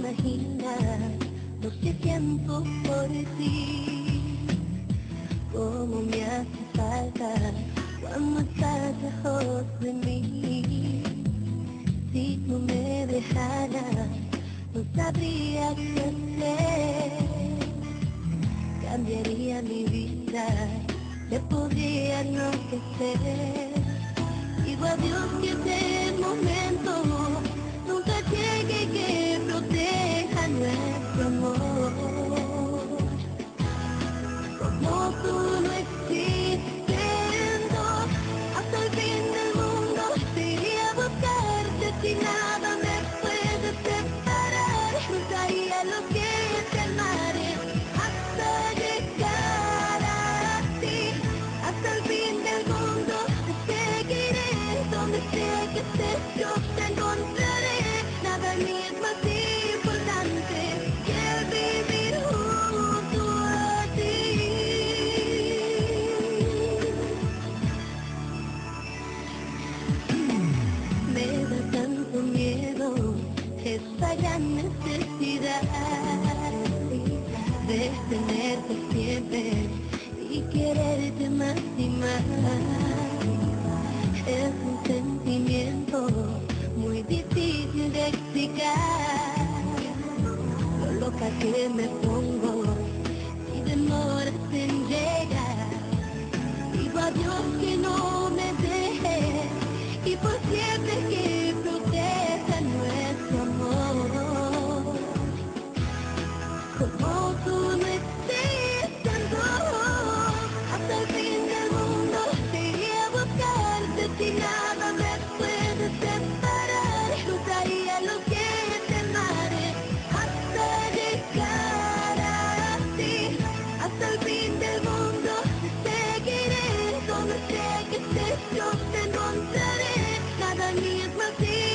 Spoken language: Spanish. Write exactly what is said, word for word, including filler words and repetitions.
imaginas lo que siento por ti. Cómo me hace falta cuando estás lejos de mí. Si tú me dejaras, no sabría qué hacer. Cambiaría mi vida, te podría enloquecer. Digo adiós que este momento nunca llegue, que proteja nuestro amor. Como tú no existiendo, hasta el fin del mundo te iré a buscarte. Si nada me puede separar, cruzaría lo que te amaré hasta llegar a ti. Hasta el fin del mundo te seguiré, donde sea que estés yo te encontraré. Nada ni es más importante que el vivir junto a ti. Me da tanto miedo esta gran necesidad de tenerte siempre y quererte más y más. Es un sentimiento muy difícil de explicar, lo loca que me pongo y demoras en llegar. Digo a Dios que no me deje y por siempre que proteja nuestro amor. Como tú no existiendo, hasta el fin del mundo te iré a buscarte. Si nada me puede separar, cruzaría lo que te amaré hasta llegar a ti. Hasta el fin del mundo te seguiré, donde sea que estés yo te encontraré. Nada ni es más